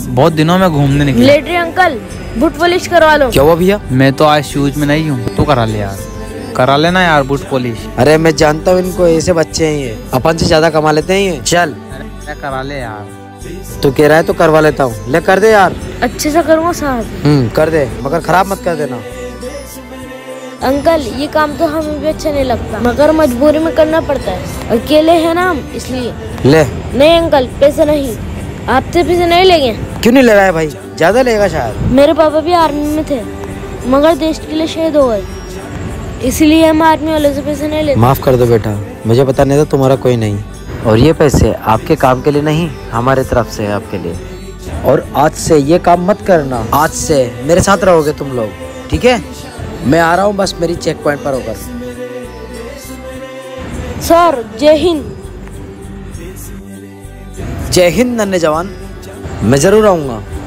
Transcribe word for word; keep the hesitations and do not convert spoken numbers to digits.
बहुत दिनों में घूमने निकले। मिलिट्री अंकल, बूट पॉलिश करवा लो। क्या हुआ भैया? मैं तो आज शूज में नहीं हूँ, तू करा ले यार, करा लेना यार बूट पॉलिश। अरे मैं जानता हूँ इनको, ऐसे बच्चे हैं ये, अपन से ज्यादा कमा लेते हैं ये। चल अरे करा ले यार। तू कह रहा है तो करवा लेता हूँ, ले कर दे यार। अच्छे से करूँगा साहब। हम्म कर दे, मगर खराब मत कर देना। अंकल ये काम तो हमें भी अच्छा नहीं लगता, मगर मजबूरी में करना पड़ता है, अकेले हैं ना हम इसलिए। ले। नहीं अंकल, पैसे नहीं, आपसे पैसे नहीं लेंगे। क्यों नहीं ले रहा है भाई? ज्यादा लेगा शायद। मेरे पापा भी आर्मी में थे, मगर देश के लिए शहीद हो गए, इसलिए हम आर्मी वाले से पैसे नहीं लेते। माफ कर दो बेटा, मुझे पता नहीं था तुम्हारा कोई नहीं। और ये पैसे आपके काम के लिए नहीं, हमारे तरफ से है आपके लिए। और आज से ये काम मत करना, आज से मेरे साथ रहोगे तुम लोग, ठीक है? मैं आ रहा हूँ बस मेरी चेक पॉइंट पर होकर। सर जय हिंद। जय हिंद नन्हे जवान, मैं जरूर आऊंगा।